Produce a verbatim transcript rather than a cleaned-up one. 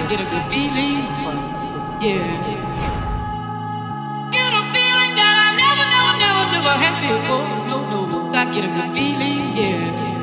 get a good feeling, yeah. Get a feeling that I never, never, never, never had before. No, no, no, I get a good feeling, yeah.